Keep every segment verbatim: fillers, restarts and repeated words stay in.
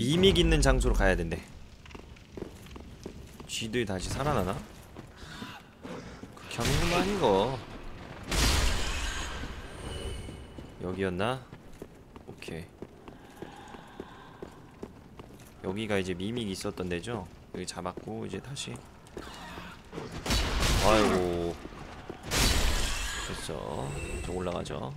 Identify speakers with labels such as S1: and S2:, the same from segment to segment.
S1: 미믹 있는 장소로 가야 된대. 쥐들이 다시 살아나나? 극혐이구만 이거. 여기였나? 오케이. 여기가 이제 미믹이 있었던 데죠? 여기 잡았고 이제 다시. 아이고. 됐어. 저 올라가죠.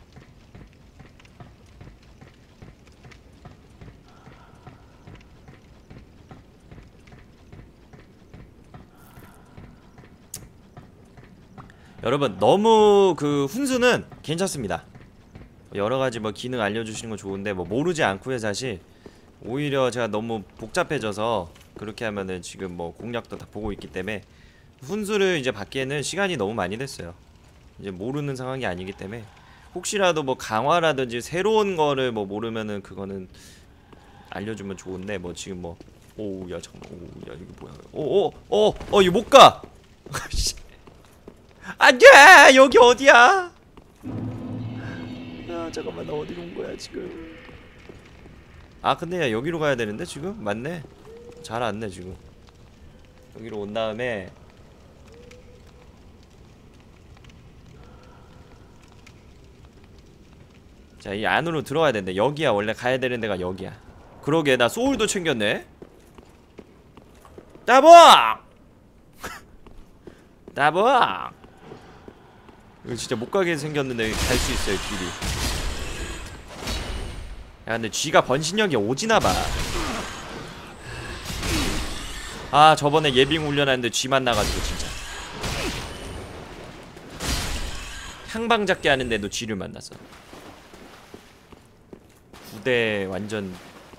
S1: 여러분 너무 그 훈수는 괜찮습니다. 여러가지 뭐 기능 알려주시는 거 좋은데 뭐 모르지 않고요. 사실 오히려 제가 너무 복잡해져서 그렇게 하면은 지금 뭐 공략도 다 보고 있기 때문에 훈수를 이제 받기에는 시간이 너무 많이 됐어요. 이제 모르는 상황이 아니기 때문에 혹시라도 뭐 강화라든지 새로운 거를 뭐 모르면은 그거는 알려주면 좋은데 뭐 지금 뭐 오우 야 잠깐만 오우 야 이거 뭐야 오오 어 어 이거 못가 안돼! 여기 어디야? 아 잠깐만 나 어디로 온 거야 지금. 아 근데 야 여기로 가야 되는데 지금? 맞네. 잘 왔네 지금. 여기로 온 다음에 자 이 안으로 들어가야 된대. 여기야 원래 가야 되는 데가 여기야. 그러게 나 소울도 챙겼네. 따봉! 따봉! 이거 진짜 못 가게 생겼는데 갈 수 있어요 길이. 야 근데 쥐가 번신력이 오지나봐. 아 저번에 예빙 훈련하는데 쥐 만나가지고 진짜 향방 잡기 하는데도 쥐를 만났어. 부대 완전.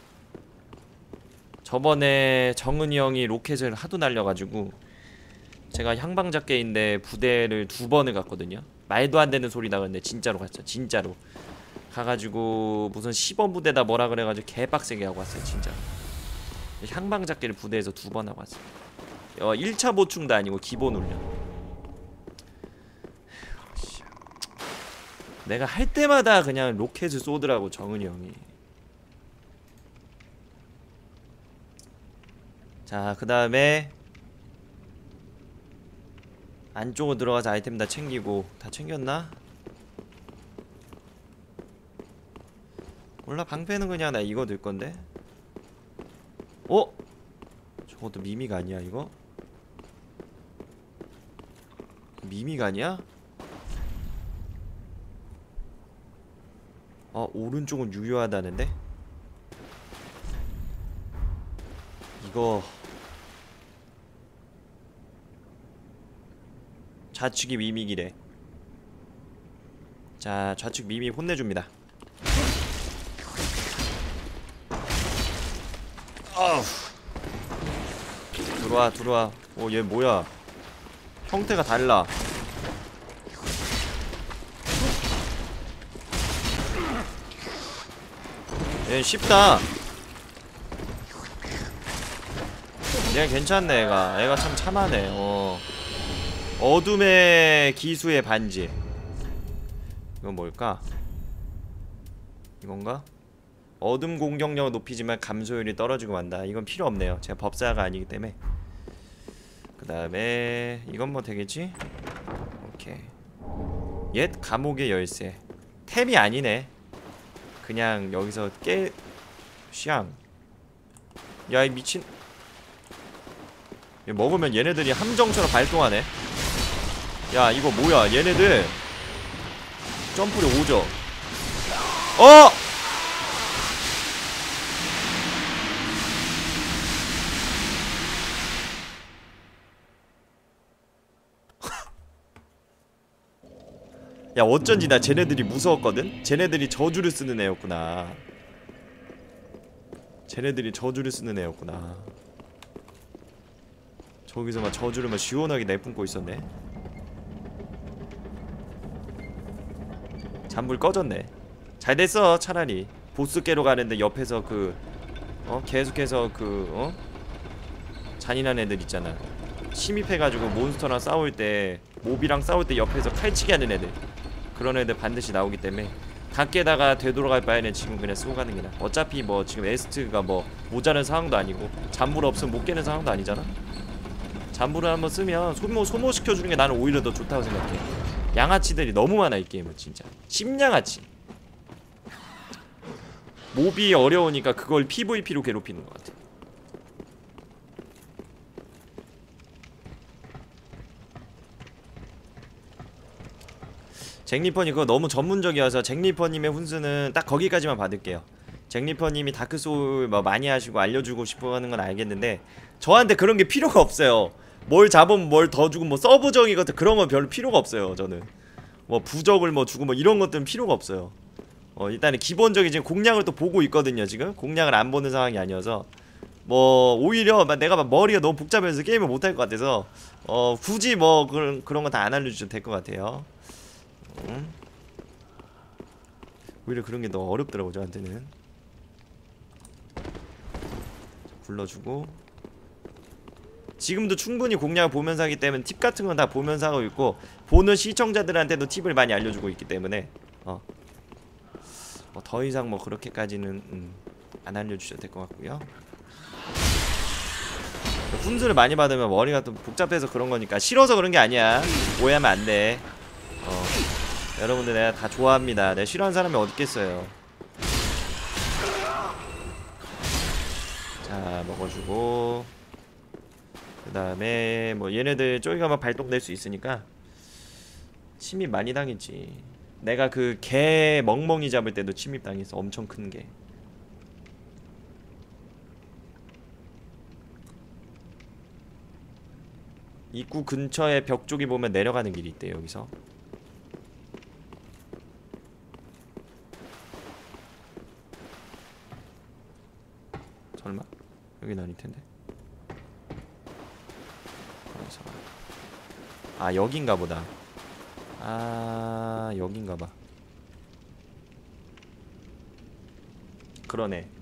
S1: 저번에 정은이 형이 로켓을 하도 날려가지고 제가 향방잡개인데 부대를 두 번을 갔거든요. 말도 안 되는 소리 나는데 진짜로 갔죠. 진짜로 가가지고 무슨 십 번 부대다 뭐라 그래가지고 개빡세게 하고 왔어요. 진짜 향방잡개를 부대에서 두 번 하고 왔어요. 어, 일 차 보충도 아니고 기본 훈련. 내가 할 때마다 그냥 로켓을 쏘더라고 정은이 형이. 자 그 다음에 안쪽으로 들어가서 아이템 다 챙기고. 다 챙겼나? 몰라 방패는 그냥 나 이거 들건데. 어? 저것도 미믹 아니야 이거? 미믹 아니야? 어 오른쪽은 유효하다는데? 이거 좌측이 미믹이래. 자 좌측 미믹 혼내줍니다. 어우. 들어와 들어와. 오 얘 뭐야 형태가 달라. 얘 쉽다. 얘 괜찮네. 애가 애가 참 참하네. 어 어둠의 기수의 반지. 이건 뭘까? 이건가? 어둠 공격력을 높이지만 감소율이 떨어지고 만다. 이건 필요 없네요. 제가 법사가 아니기 때문에. 그 다음에 이건 뭐 되겠지? 오케이. 옛 감옥의 열쇠. 템이 아니네. 그냥 여기서 깨... 샹. 야 이 미친. 이거 먹으면 얘네들이 함정처럼 발동하네. 야 이거 뭐야 얘네들 점프력 오죠. 어! 야 어쩐지 나 쟤네들이 무서웠거든? 쟤네들이 저주를 쓰는 애였구나. 쟤네들이 저주를 쓰는 애였구나. 저기서 막 저주를 막 시원하게 내뿜고 있었네. 잔불 꺼졌네. 잘됐어 차라리. 보스깨로 가는데 옆에서 그 어? 계속해서 그 어? 잔인한 애들 있잖아. 침입해가지고 몬스터랑 싸울 때 몹이랑 싸울 때 옆에서 칼치기 하는 애들. 그런 애들 반드시 나오기 때문에 각게다가 되돌아갈 바에는 지금 그냥 쓰고 가는 게 나아. 어차피 뭐 지금 에스트가 뭐 모자란 상황도 아니고 잠불 없으면 못 깨는 상황도 아니잖아. 잠불을 한번 쓰면 소모, 소모시켜주는 게 나는 오히려 더 좋다고 생각해. 양아치들이 너무 많아 이 게임은 진짜. 심양아치. 몹이 어려우니까 그걸 피브이피로 괴롭히는 것 같아. 잭리퍼님 그거 너무 전문적이어서 잭리퍼님의 훈수는 딱 거기까지만 받을게요. 잭리퍼님이 다크소울 뭐 많이 하시고 알려주고 싶어하는 건 알겠는데 저한테 그런 게 필요가 없어요. 뭘 잡으면 뭘 더 주고 뭐 서브적이 같은 그런 건 별로 필요가 없어요. 저는 뭐 부적을 뭐 주고 뭐 이런 것들은 필요가 없어요. 어 일단은 기본적인 지금 공략을 또 보고 있거든요. 지금 공략을 안 보는 상황이 아니어서 뭐 오히려 막 내가 막 머리가 너무 복잡해서 게임을 못할 것 같아서 어 굳이 뭐 그런 그런 거 다 안 알려주셔도 될 것 같아요. 음. 오히려 그런 게 너무 어렵더라고 저한테는. 불러주고 지금도 충분히 공략을 보면서 하기 때문에 팁 같은 건 다 보면서 하고 있고 보는 시청자들한테도 팁을 많이 알려주고 있기 때문에 어. 뭐 더 이상 뭐 그렇게까지는 음, 안 알려주셔도 될 것 같고요. 훈수를 많이 받으면 머리가 또 복잡해서 그런 거니까 싫어서 그런 게 아니야. 오해하면 안 돼. 어. 여러분들 내가 다 좋아합니다. 내가 싫어하는 사람이 어디 있겠어요. 자 먹어주고 그 다음에 뭐 얘네들 저기가 막 발동될 수 있으니까 침입 많이 당했지. 내가 그 개 멍멍이 잡을 때도 침입 당했어. 엄청 큰 개. 입구 근처에 벽 쪽이 보면 내려가는 길이 있대. 여기서 설마? 여긴 아닐텐데. 아 여긴가 보다. 아 여긴가 봐. 그러네.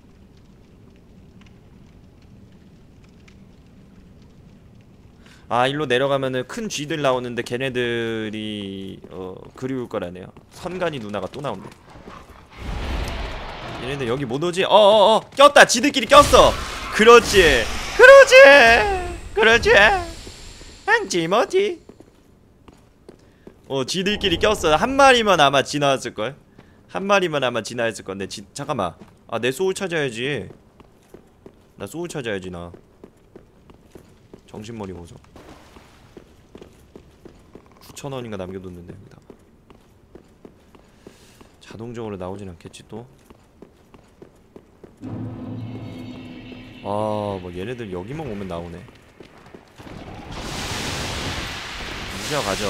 S1: 아 일로 내려가면은 큰 쥐들 나오는데 걔네들이 어 그리울 거라네요. 선간이 누나가 또 나온대. 얘네들 여기 못 오지? 어어어 꼈다. 지들끼리 꼈어. 그렇지 그렇지 그렇지 한지 뭐지. 어 지들끼리 꼈어. 한 마리만 아마 지나왔을걸. 한 마리만 아마 지나왔을 건데 지, 잠깐만. 아 내 소울 찾아야지. 나 소울 찾아야지 나. 정신머리 보소. 구천 원인가 남겨뒀는데 여기다. 자동적으로 나오진 않겠지 또. 아 뭐 얘네들 여기만 오면 나오네. 무시하고 가죠.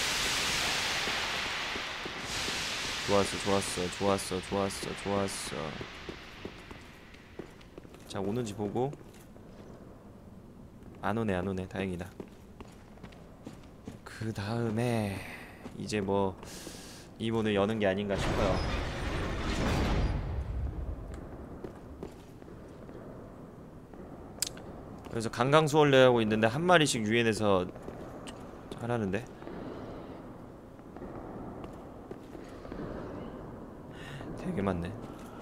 S1: 좋았어 좋았어 좋았어 좋았어 좋았어. 자 오는지 보고. 안오네 안오네 다행이다. 그 다음에 이제 뭐 이 문을 여는게 아닌가 싶어요. 그래서 강강수월래 하고 있는데 한 마리씩 유엔에서 하라는데. 되게 많네.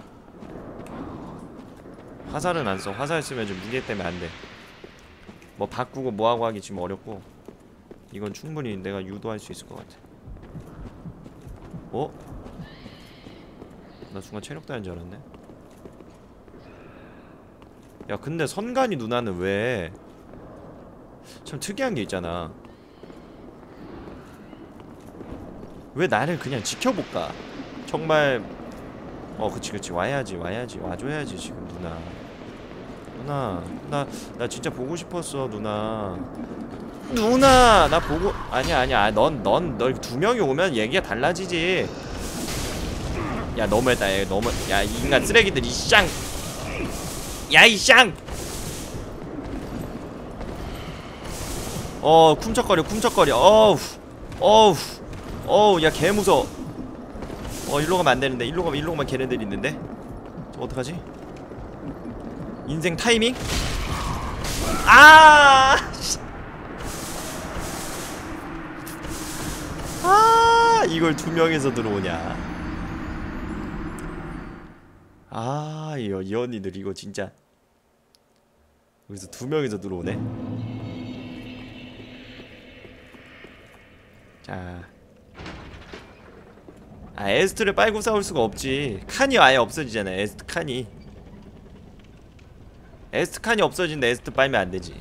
S1: 화살은 안 써. 화살 쓰면 좀 무게 때문에 안 돼. 뭐 바꾸고 뭐하고 하기 지금 어렵고. 이건 충분히 내가 유도할 수 있을 것 같아. 어? 나 순간 체력 다는 줄 알았네. 야 근데 선간이 누나는 왜 참 특이한 게 있잖아. 왜 나를 그냥 지켜볼까? 정말 어 그치 그치 와야지 와야지 와줘야지 지금 누나. 누나 나 나 진짜 보고 싶었어 누나. 누나 나 보고 아니야 아니야 넌 넌 널 두 명이 오면 얘기가 달라지지. 야 너무했다. 야 너무 야 이 인간 쓰레기들 이 쌍. 야 이 쌍. 어 쿰척거려 쿰척거려. 어우 어우 어우 야 개무서워. 어 일로 가면 안되는데. 일로 가면 일로 가면 걔네들 있는데. 저 어떡하지? 인생 타이밍? 아! 아 이걸 두 명에서 들어오냐. 아, 이, 이 언니들 이거 진짜 여기서 두 명이서 들어오네. 자, 아 에스트를 빨고 싸울 수가 없지. 칸이 아예 없어지잖아. 에스트 칸이 에스트 칸이 없어진데 에스트 빨면 안 되지.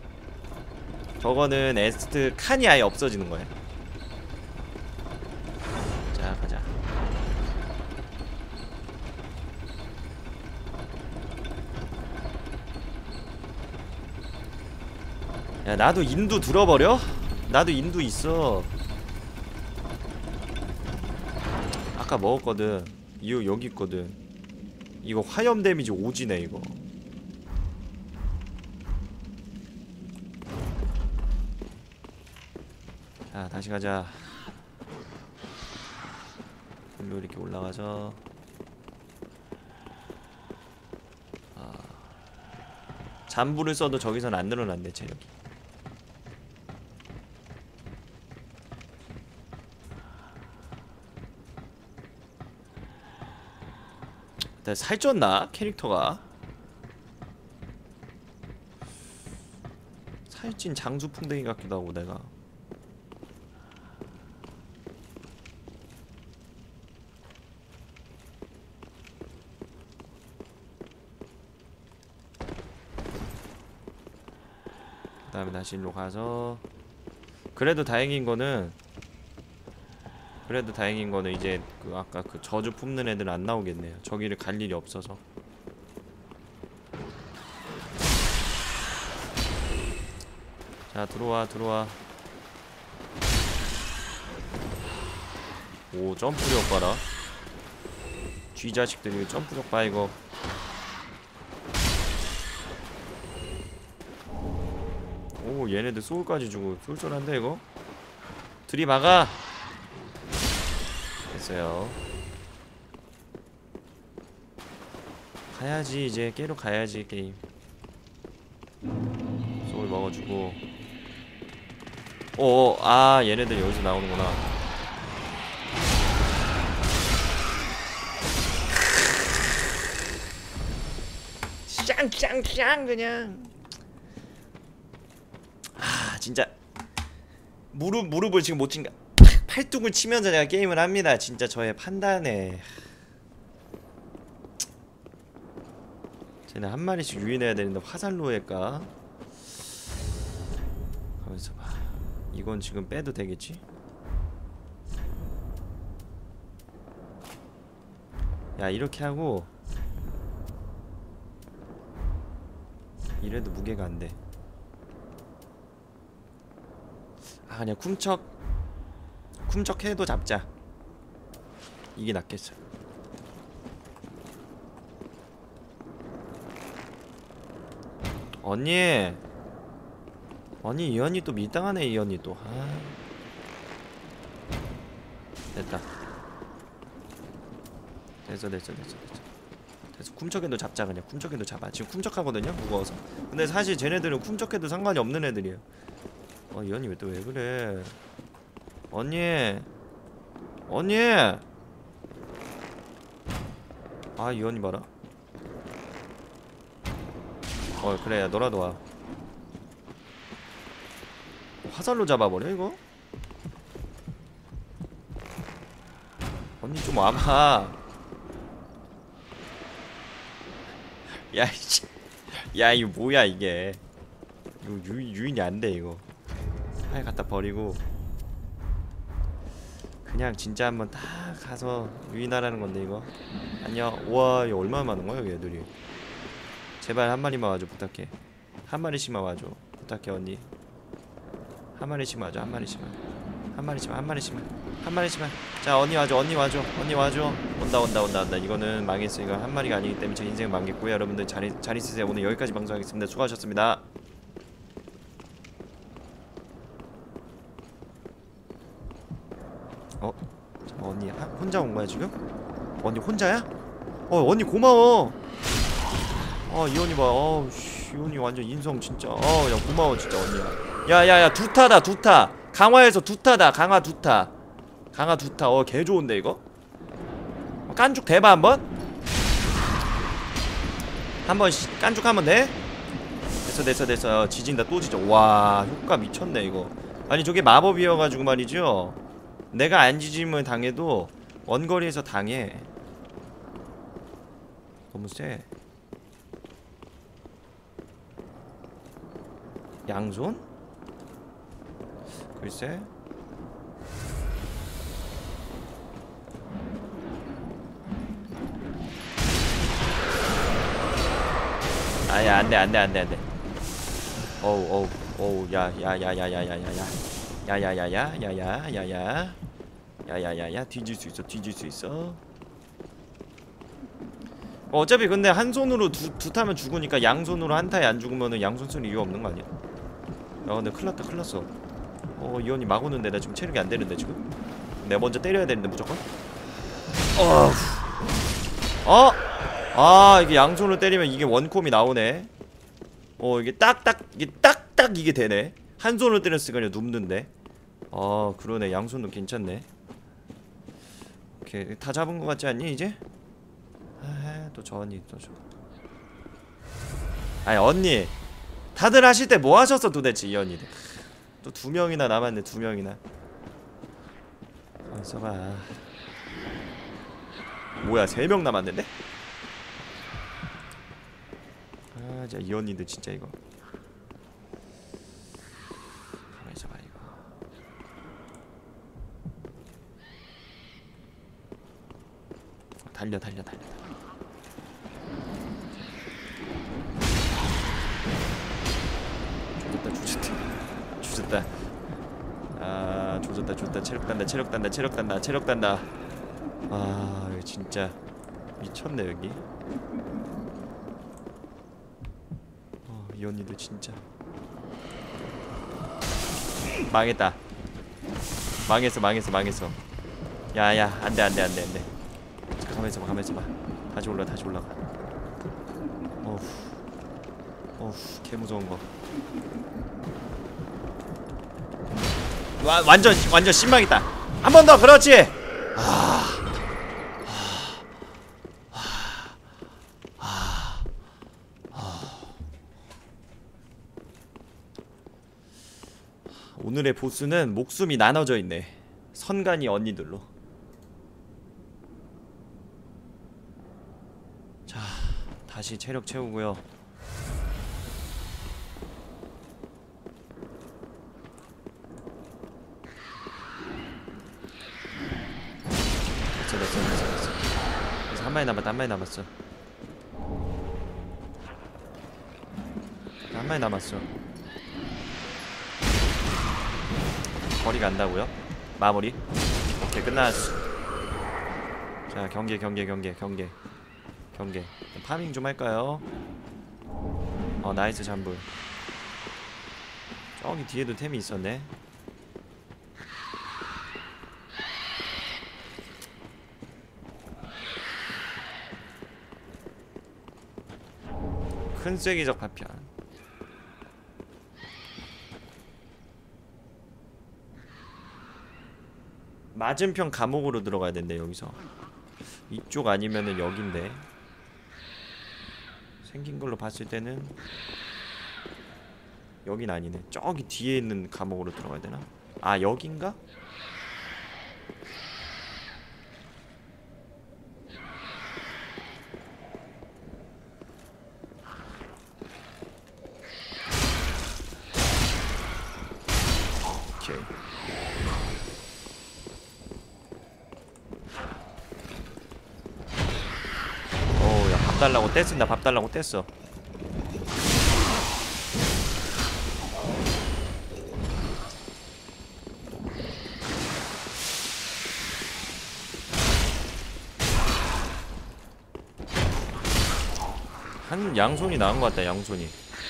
S1: 저거는 에스트 칸이 아예 없어지는 거야. 자, 가자. 야, 나도 인두 들어버려? 나도 인두 있어. 아까 먹었거든. 이거 여기 있거든. 이거 화염 데미지 오지네 이거. 자, 다시 가자. 일로 이렇게 올라가서 아, 잠부를 써도 저기선 안 늘어난대 체력이. 내가 살쪘나? 캐릭터가 살찐 장수풍뎅이 같기도 하고 내가. 그 다음에 다시 일로 가서 그래도 다행인 거는 그래도 다행인 거는 이제 그 아까 그 저주 품는 애들은 안 나오겠네요. 저기를 갈 일이 없어서. 자, 들어와 들어와. 오, 점프력 봐라. 쥐자식들이 점프력 봐 이거. 오, 얘네들 소울까지 주고 쏠쏠한데 이거? 들이박아! 됐어요. 가야지 이제. 깨로 가야지 게임. 소울 먹어주고. 오, 아 얘네들 여기서 나오는구나. 짱짱짱 그냥. 아 진짜 무릎 무릎을 지금 못 친가. 팔뚝을 치면서 제가 게임을 합니다. 진짜 저의 판단에 쟤네 한 마리씩 유인해야 되는데 화살로 할까? 가만있어 봐. 이건 지금 빼도 되겠지? 야, 이렇게 하고 이래도 무게가 안 돼. 아, 그냥 쿰척 쿰척해도 잡자. 이게 낫겠어. 언니 언니 이 언니 또 밀당하네. 이 언니 또. 아. 됐다. 됐어 됐어 됐어 됐어 됐어. 쿰척해도 잡자. 그냥 쿰척해도 잡아. 지금 쿰척하거든요 무거워서. 근데 사실 쟤네들은 쿰척해도 상관이 없는 애들이에요. 어, 이 언니 왜 또 왜 그래. 언니 언니. 아, 이 언니 봐라. 어, 그래. 야, 너라도 와. 화살로 잡아버려 이거? 언니 좀 와봐. 야, 이씨. 야, 이거 뭐야 이게. 이거 유, 유인이 안돼 이거. 빨리 갖다 버리고 그냥 진짜 한번 딱 가서 유인하라는 건데 이거. 안녕. 우와, 이거 얼마나 많은 거야 여기 애들이. 제발 한 마리만 와줘 부탁해. 한 마리씩만 와줘 부탁해 언니. 한 마리씩만 와줘. 한 마리씩만 한 마리씩만 한 마리씩만 한 마리씩만. 자, 언니 와줘. 언니 와줘. 언니 와줘. 온다 온다 온다 온다. 이거는 망했어. 이거 한 마리가 아니기 때문에 제 인생은 망했고요. 여러분들 잘, 잘 있으세요. 오늘 여기까지 방송하겠습니다. 수고하셨습니다. 어? 잠깐, 언니 하, 혼자 온 거야 지금? 언니 혼자야? 어, 언니 고마워. 어, 이 언니 봐. 어우 씨, 이 언니 완전 인성 진짜. 어, 야 고마워 진짜 언니야. 야야야, 두타다 두타. 강화에서 두타다. 강화 두타. 강화 두타. 어, 개 좋은데 이거? 깐죽 대봐 한번? 한번 깐죽하면 돼? 됐어 됐어 됐어. 지진다 또 지져. 와 효과 미쳤네 이거. 아니 저게 마법이어가지고 말이죠, 내가 안 지짐을 당해도 원거리에서 당해. 너무 세. 양손? 글쎄. 아야 안돼 안돼 안돼 안돼. 어우 어우 어우 야야야야야야야야 야야야야야야야야 야야야야 뒤질 수 있어 뒤질 수 있어. 어, 어차피 근데 한 손으로 두, 두 타면 죽으니까 양손으로 한 타에 안 죽으면은 양손 쓰는 이유 없는 거 아니야? 야 근데 큰일났다 큰일났어. 어 이원이 막 오는데 나 지금 체력이 안 되는데 지금? 내가 먼저 때려야 되는데 무조건? 어? 어? 아 이게 양손으로 때리면 이게 원콤이 나오네. 어 이게 딱딱 이게 딱딱 이게 되네. 한 손으로 때렸으니까 그냥 눕는데. 아 그러네. 양손도 괜찮네. 오케이 다 잡은 거 같지 않니 이제? 아 또 저 언니 또 저. 아니 언니 다들 하실 때 뭐 하셨어 도대체 이 언니들. 또 두 명이나 남았네 두 명이나. 어, 써봐. 뭐야 세 명 남았는데? 아 진짜 이 언니들 진짜 이거. 가만히 있어봐 이거. 달려 달려 달려. 조졌다 조졌다 조졌다. 아 조졌다 조졌다. 체력 단다 체력 단다 체력 단다 체력 단다. 아 이거 진짜 미쳤네 여기. 어, 이 언니들 진짜 망했다. 망했어 망했어 망했어. 야야 안돼 안돼 안돼 안돼. 가만히 있어봐 가만히 있어봐. 다시 올라 다시 올라가. 어후 어후 개무서운거. 와 완전 완전 신망있다. 한 번 더 그렇지. 아, 아, 아, 아. 오늘의 보스는 목숨이 나눠져 있네. 선간이 언니들로. 자 다시 체력 채우고요. 됐어 됐어 됐어 됐어. 그래서 한 마리 남았다 한 마리 남았어. 한 마리 남았어. 거리 간다고요? 마무리. 오케이 끝났어. 자 경계 경계 경계 경계 경계. 파밍 좀 할까요? 어 나이스 잠불. 저기 뒤에도 템이 있었네. 큰 쐐기적 파편. 맞은편 감옥으로 들어가야 된대 여기서. 이쪽 아니면은 여긴데. 생긴 걸로 봤을 때는 여긴 아니네. 저기 뒤에 있는 감옥으로 들어가야 되나? 아 여긴가? 오케이. 어우 야 밥 달라고 떼쓴다. 밥 달라고 뗐어. 한 양손이 나은 것 같다. 양손이.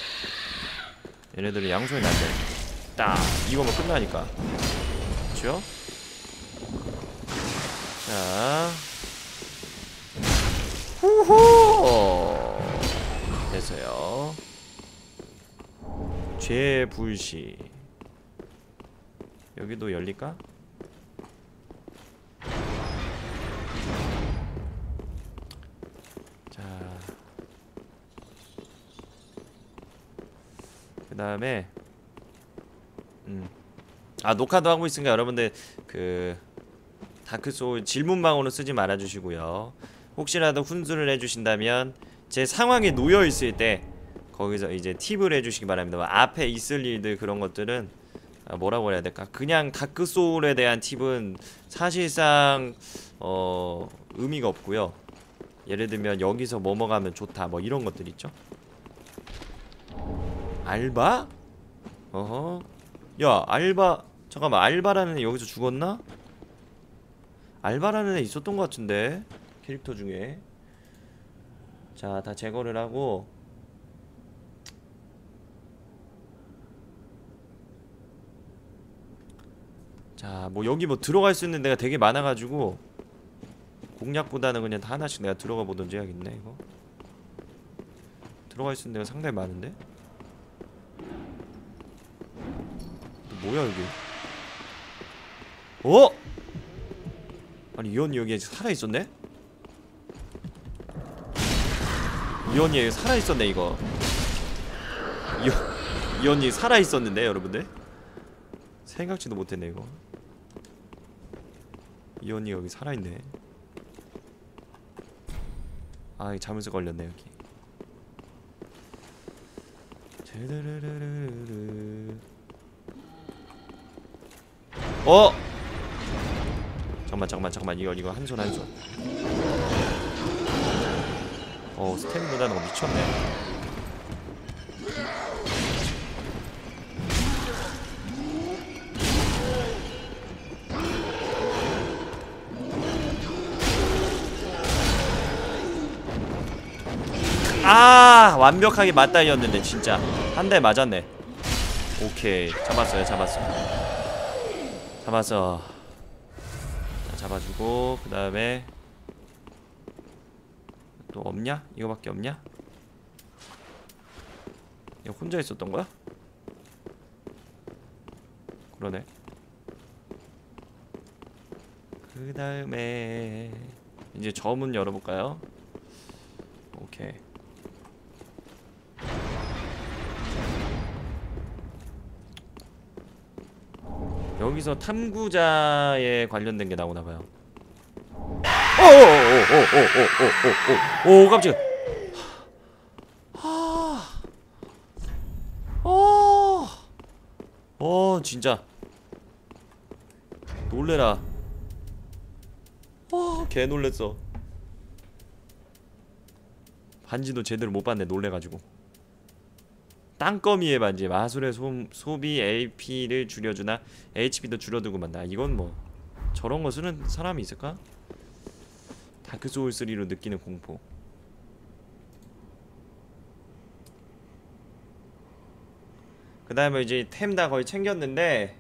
S1: 얘네들은 양손이 난다. 딱 이거면 끝나니까. 그쵸? 자 후후 됐어요. 죄불시. 여기도 열릴까? 자 다음에 음. 아 녹화도 하고 있으니까 여러분들 그 다크소울 질문방으로 쓰지 말아주시고요. 혹시라도 훈수를 해주신다면 제 상황에 놓여있을 때 거기서 이제 팁을 해주시기 바랍니다. 앞에 있을 일들 그런 것들은 아, 뭐라고 해야 될까? 그냥 다크소울에 대한 팁은 사실상 어 의미가 없고요. 예를 들면 여기서 뭐 먹으면 좋다 뭐 이런 것들 있죠. 알바? 어허. 야 알바 잠깐만 알바라는 애 여기서 죽었나? 알바라는 애 있었던 것 같은데 캐릭터 중에. 자 다 제거를 하고 자 뭐 여기 뭐 들어갈 수 있는 데가 되게 많아가지고 공략보다는 그냥 다 하나씩 내가 들어가 보던지 해야겠네. 이거 들어갈 수 있는 데가 상당히 많은데? 뭐야 여기? 어? 아니 이 언니 여기 살아있었네? 이 언니 여기 살아있었네 이거. 이, 이 언니 살아있었는데 여러분들? 생각지도 못했네 이거. 이 언니 여기 살아있네. 아 자면서 걸렸네 여기. 어! 잠깐만 잠깐만 잠깐만 이거 이거 한 손 한 손. 어 스태미나 너무 미쳤네. 아 완벽하게 맞다이였는데 진짜 한 대 맞았네. 오케이 잡았어요 잡았어 잡았어. 자, 잡아주고 그 다음에 또 없냐? 이거밖에 없냐? 이거 혼자 있었던 거야? 그러네. 그 다음에 이제 저 문 열어볼까요? 오케이. 여기서 탐구자에 관련된 게 나오나봐요. 오오오오오오오오오 깜짝이야. 어, 어 진짜 놀래라. 어, 개 놀랬어. 반지도 제대로 못 봤네 놀래가지고. 땅거미의 반지 마술의 소, 소비 에이피를 줄여주나 에이치피도 줄여두고 만다. 이건 뭐 저런 거 쓰는 사람이 있을까? 다크소울쓰리로 느끼는 공포. 그 다음에 이제 템 다 거의 챙겼는데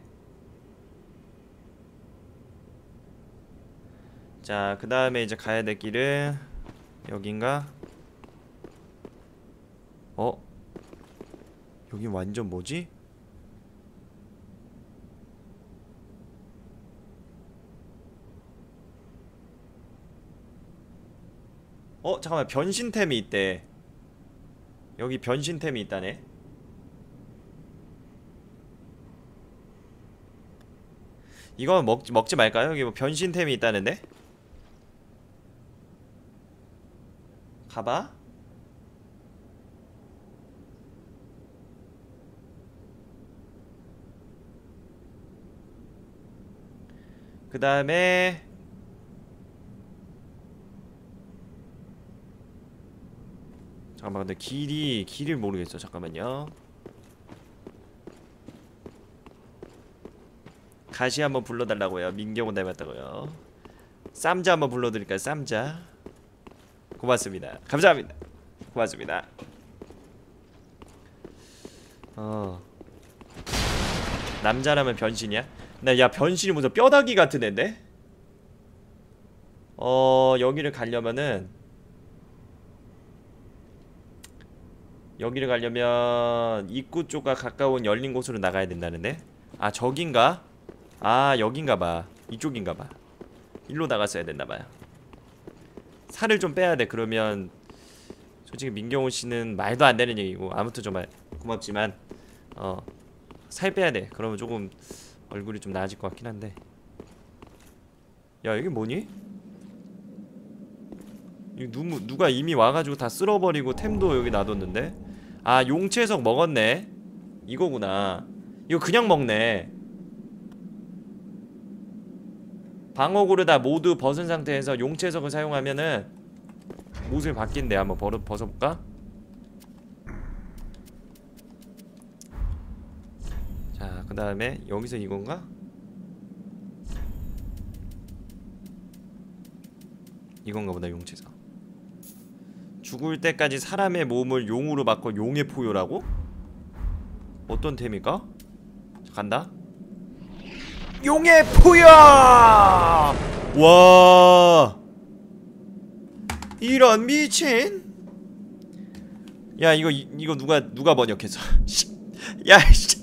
S1: 자 그 다음에 이제 가야 될 길은 여긴가? 어? 여긴 완전 뭐지? 어? 잠깐만 변신템이 있대. 여기 변신템이 있다네. 이건 먹, 먹지 말까요? 여기 뭐 변신템이 있다는데? 가봐. 그 다음에 잠깐만 근데 길이 길을 모르겠어. 잠깐만요. 가시 한번 불러달라고요. 민경훈 닮았다고요. 쌈자 한번 불러드릴까요? 쌈자. 고맙습니다. 감사합니다. 고맙습니다. 어 남자라면 변신이야? 나 야 변신이 무슨 뼈다귀 같은 앤데? 어 여기를 가려면은 여기를 가려면 입구 쪽과 가까운 열린 곳으로 나가야 된다는데? 아 저긴가? 아 여긴가봐. 이쪽인가봐. 일로 나갔어야 됐나봐요. 살을 좀 빼야돼. 그러면 솔직히 민경훈씨는 말도 안되는 얘기고 아무튼 정말 고맙지만 어 살 빼야 돼. 그러면 조금 얼굴이 좀 나아질 것 같긴 한데. 야 이게 뭐니? 이 누구, 누가 이미 와가지고 다 쓸어버리고 템도 여기 놔뒀는데. 아 용채석 먹었네. 이거구나. 이거 그냥 먹네. 방어구르다 모두 벗은 상태에서 용채석을 사용하면은 옷을 바뀐대. 한번 벌어, 벗어볼까? 자 그 다음에 여기서 이건가? 이건가 보다. 용채석. 죽을 때까지 사람의 몸을 용으로 바꿔 용의 포효라고? 어떤 템일까? 자, 간다. 용의 포효! 와 이런 미친. 야 이거 이, 이거 누가 누가 번역했어? 야 씨.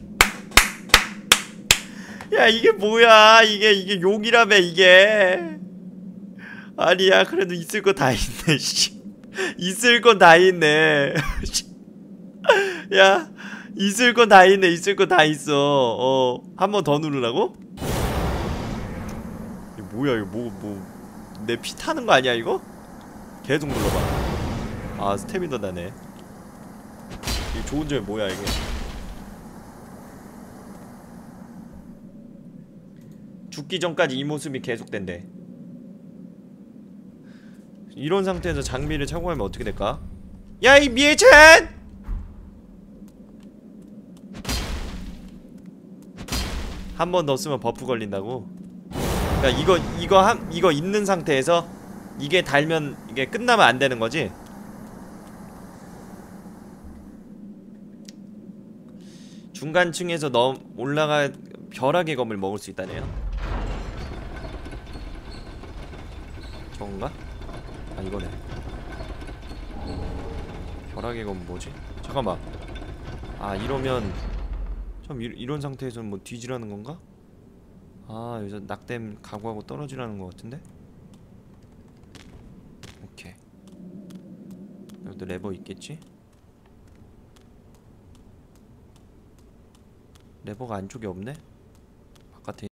S1: 야 이게 뭐야? 이게 이게 용이라며 이게. 아니야 그래도 있을 거 다 있네. 씨. 있을 건 다 있네. 야 있을 건 다 있네. 있을 거 다 있어. 어 한 번 더 누르라고? 이거 뭐야 이거 뭐 뭐 내 피 타는 거 아니야 이거? 계속 눌러봐. 아 스태미너 나네. 이게 좋은 점이 뭐야 이게? 죽기 전까지 이 모습이 계속된대. 이런 상태에서 장비를 착용하면 어떻게 될까? 야 이 미에첸! 한 번 더 쓰면 버프 걸린다고? 그니까 이거 이거 한 이거 있는 상태에서 이게 달면 이게 끝나면 안 되는 거지? 중간층에서 넘 올라가 벼락의 검을 먹을 수 있다네요. 저건가? 아 이거네. 벼락의 검 뭐지? 잠깐만. 아 이러면 참 이, 이런 상태에서는 뭐 뒤지라는 건가? 아 여기서 낙댐 각오하고 떨어지라는 것 같은데? 오케이. 여기도 레버 있겠지? 레버가 안쪽에 없네? 바깥에